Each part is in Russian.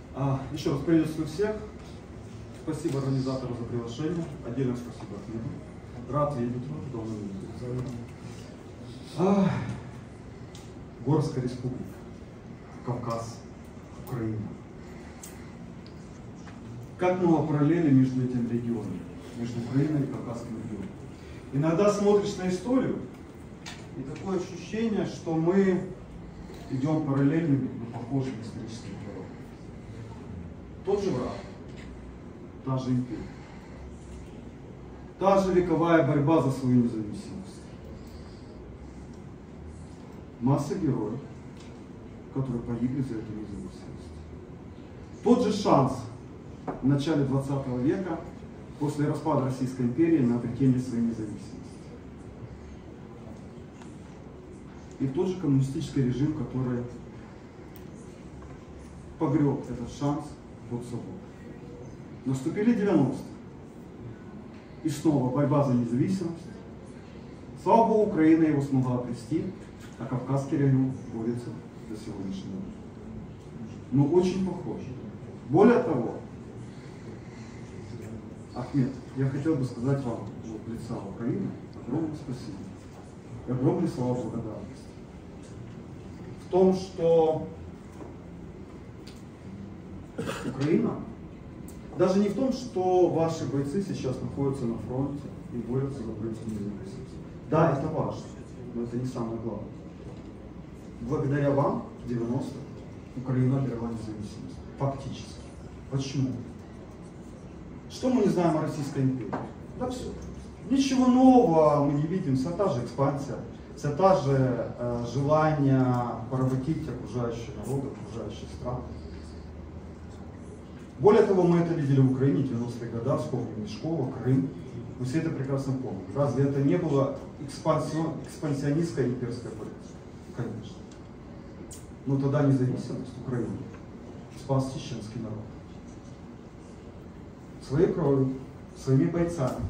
Еще раз приветствую всех. Спасибо организатору за приглашение. Отдельно спасибо Ахмеду. Рад видеть. Давно не видел. Горская республика, Кавказ, Украина. Как много параллелей между этими регионами, между Украиной и Кавказским регионом. Иногда смотришь на историю, и такое ощущение, что мы идем параллельными, но похожими историческими дорогами. Тот же враг, та же империя, та же вековая борьба за свою независимость. Масса героев, которые погибли за эту независимость. Тот же шанс в начале 20 века, после распада Российской империи, на обретение своей независимости. И тот же коммунистический режим, который погреб этот шанс под собой. Наступили 90-е. И снова борьба за независимость. Слава Богу, Украина его смогла обрести, а Кавказский регион борется до сегодняшнего дня. Но очень похож. Более того, Ахмед, я хотел бы сказать вам от лица Украины огромное спасибо и огромные слова благодарности. В том, что Украина, даже не в том, что ваши бойцы сейчас находятся на фронте и борются за украинскую независимость. Да, это важно, но это не самое главное. Благодаря вам в 90-х Украина обрела независимость. Фактически. Почему? Что мы не знаем о Российской империи? Да все. Ничего нового мы не видим. Вся та же экспансия, вся та же желание поработить окружающие народы, окружающие страны. Более того, мы это видели в Украине в 90-е годы, вспомним Мешкова, Крым. Мы все это прекрасно помним. Разве это не было экспансионистская имперская политика? Конечно. Но тогда независимость Украины спас чеченский народ. Своей кровью, своими бойцами.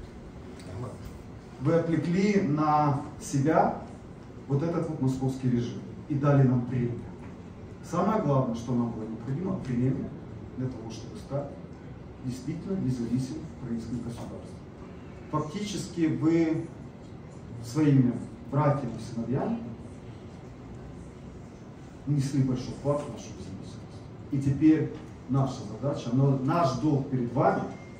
Вы отвлекли на себя вот этот вот московский режим и дали нам премию. Самое главное, что нам было необходимо, премия для того, чтобы стать действительно независимым украинским государством. Фактически вы своими братьями и сыновьями внесли большой вклад в нашу независимость. И теперь наша задача, но наш долг перед вами,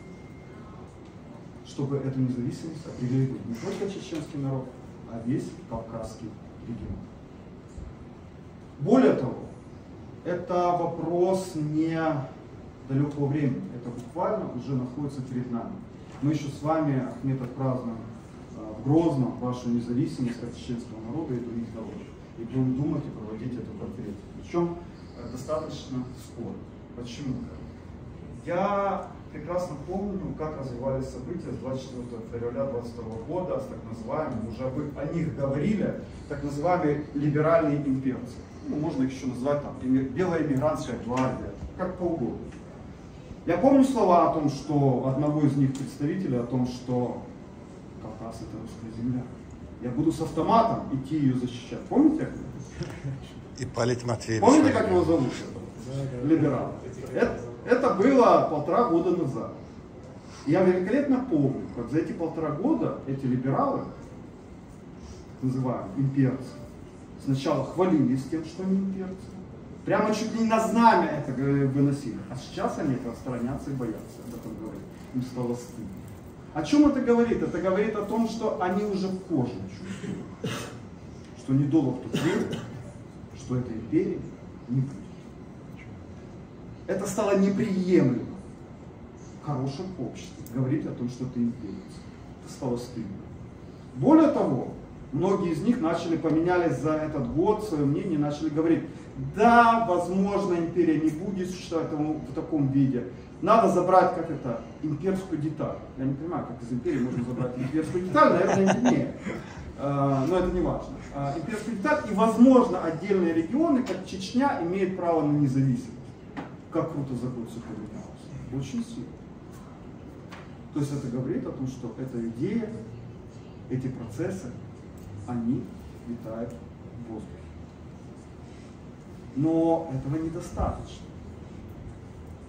чтобы эту независимость определил не только чеченский народ, а весь Кавказский регион. Более того, это вопрос не далекого времени, это буквально уже находится перед нами. Мы еще с вами, Ахмед, отпразднуем в Грозном вашу независимость от чеченского народа и других народов. И будем думать и проводить эту конференцию. Причем достаточно скоро. Почему? Я прекрасно помню, как развивались события с 24 февраля 2022 года, с так называемыми, уже вы о них говорили, так называемые либеральные имперцы. Ну, можно их еще назвать там, белая эмигрантская гвардия, как поугодно. Я помню слова о том, что одного из них представителя, о том, что Кавказ это русская земля. Я буду с автоматом идти ее защищать. Помните? Ипполит Матвеевич. Помните, как его зовут? Либерал. Это было 1,5 года назад. Я великолепно помню, как за эти 1,5 года эти либералы, называемые имперцы, сначала хвалились тем, что они имперцы. Прямо чуть ли не на знамя это выносили. А сейчас они это отстраняться и боятся об этом говорить. Им стало стыдно. О чем это говорит? Это говорит о том, что они уже в коже чувствуют, что недолго тут верит, что этой империи не будет. Это стало неприемлемо в хорошем обществе говорить о том, что ты имперец. Это стало стыдно. Более того, многие из них поменялись за этот год свое мнение, начали говорить, да, возможно, империя не будет существовать в таком виде. Надо забрать, как это, имперскую деталь. Я не понимаю, как из империи можно забрать имперскую деталь, наверное, нет. Но это не важно. Имперскую деталь и, возможно, отдельные регионы, как Чечня, имеют право на независимость. Как круто закон все поменялось. Очень сильно. То есть это говорит о том, что эта идея, эти процессы, они витают в воздухе. Но этого недостаточно.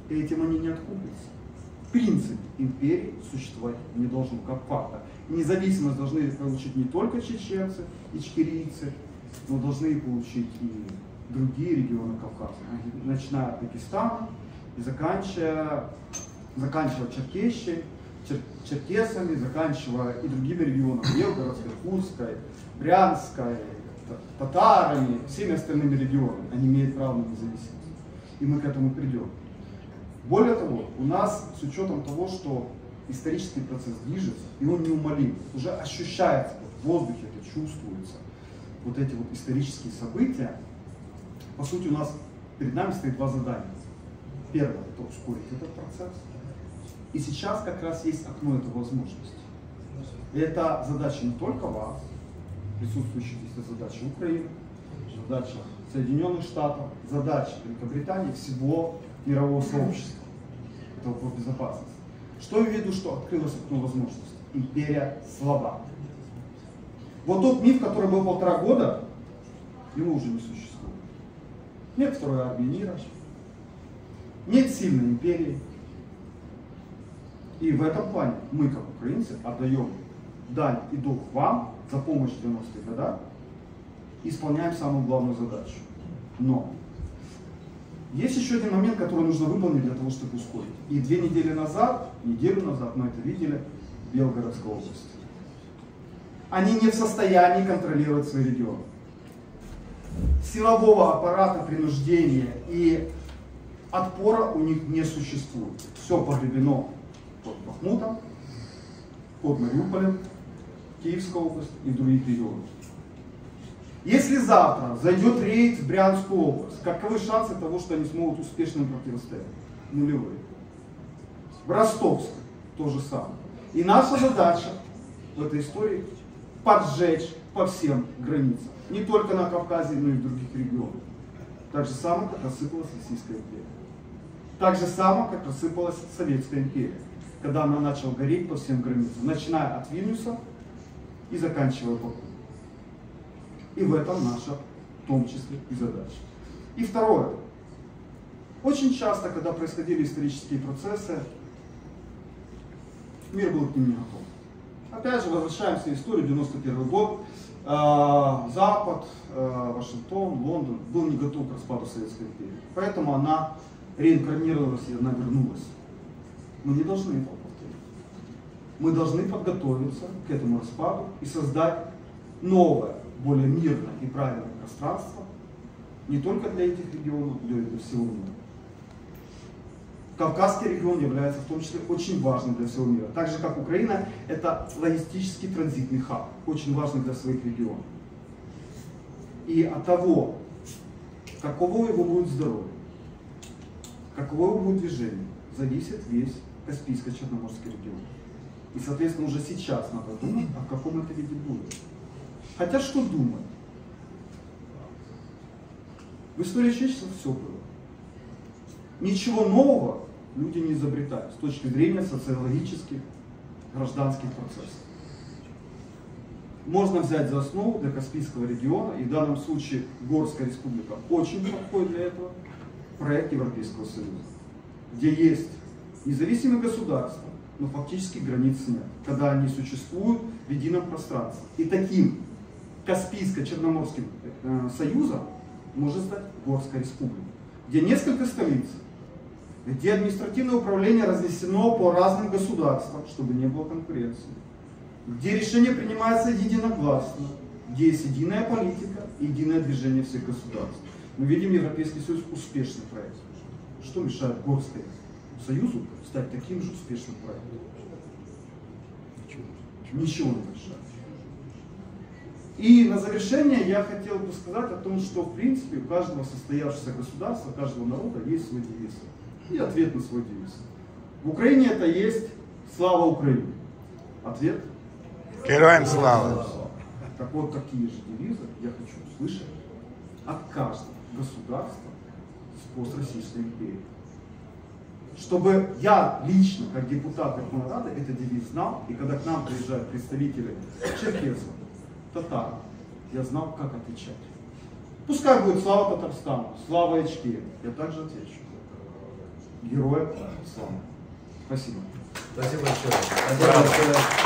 и этим они не откупятся. В принципе, империи существовать не должно как фактор. Независимость должны получить не только чеченцы и чкирийцы, но должны получить и другие регионы Кавказа, начиная от Дагестана и заканчивая Черкесией, черкесами, заканчивая и другими регионами, Белгородской, Иркутской, Брянской, татарами, всеми остальными регионами. Они имеют право на независимость. И мы к этому придем. Более того, у нас, с учетом того, что исторический процесс движется, и он неумолим, уже ощущается, в воздухе это чувствуется, вот эти вот исторические события, по сути, у нас перед нами стоит два задания. Первое – это ускорить этот процесс. И сейчас как раз есть окно этой возможности. И это задача не только вас, присутствующих здесь, это задача Украины, задача Соединенных Штатов, задача Великобритании, всего мирового сообщества. Это вопрос безопасности. Что я имею в виду, что открылось окно возможности? Империя слаба. Вот тот миф, который был 1,5 года, его уже не существует. Нет второй армии мира, нет сильной империи. И в этом плане мы, как украинцы, отдаем дань и долг вам за помощь в 90-х годах, исполняем самую главную задачу. Но есть еще один момент, который нужно выполнить для того, чтобы ускорить. И неделю назад мы это видели в Белгородской области. Они не в состоянии контролировать свои регионы. Силового аппарата, принуждения и отпора у них не существует. Все погребено под Бахмутом, под Мариуполем, Киевской области и других регионов. Если завтра зайдет рейд в Брянскую область, каковы шансы того, что они смогут успешно им противостоять? Нулевые. В Ростовской то же самое. И наша задача в этой истории поджечь по всем границам. Не только на Кавказе, но и в других регионах. Так же самое, как рассыпалась Российская империя. Так же самое, как рассыпалась Советская империя. Когда она начала гореть по всем границам. Начиная от Вильнюса и заканчивая Баку. И в этом наша, в том числе, и задача. И второе. Очень часто, когда происходили исторические процессы, мир был к ним не готов. Опять же, возвращаемся в историю, 91 год. Запад, Вашингтон, Лондон был не готов к распаду Советской империи. Поэтому она реинкарнировалась и она вернулась. Мы не должны этого повторить. Мы должны подготовиться к этому распаду и создать новое, более мирное и правильное пространство не только для этих регионов, но и для всего мира. Кавказский регион является в том числе очень важным для всего мира. Так же, как Украина, это логистический транзитный хаб, очень важный для своих регионов. И от того, каково его будет здоровье, каково его будет движение, зависит весь Каспийско-Черноморский регион. И, соответственно, уже сейчас надо думать, а в каком это виде будет. Хотя что думать? В истории человечества все было. Ничего нового люди не изобретают с точки зрения социологических, гражданских процессов. Можно взять за основу для Каспийского региона, и в данном случае Горская республика очень подходит для этого, проект Европейского Союза, где есть независимые государства, но фактически границ нет, когда они существуют в едином пространстве. И таким Каспийско-Черноморским союзом может стать Горская республика, где несколько столиц, где административное управление разнесено по разным государствам, чтобы не было конкуренции, где решения принимаются единогласно, где есть единая политика и единое движение всех государств. Мы видим Европейский Союз успешный проект. Что мешает Горскому Союзу стать таким же успешным проектом? Ничего не мешает. И на завершение я хотел бы сказать о том, что в принципе у каждого состоявшегося государства, у каждого народа есть свой девиз. И ответ на свой девиз. В Украине это есть «Слава Украине». Ответ? Героям слава. Так вот, такие же девизы я хочу услышать от каждого государства с построссийской империи. Чтобы я лично, как депутат Верховной Рады, этот девиз знал, и когда к нам приезжают представители черкесов, татар, я знал, как отвечать. Пускай будет «Слава Татарстану», «Слава Ичкерии», я также отвечу. героям славы. Спасибо. Спасибо большое. Спасибо большое.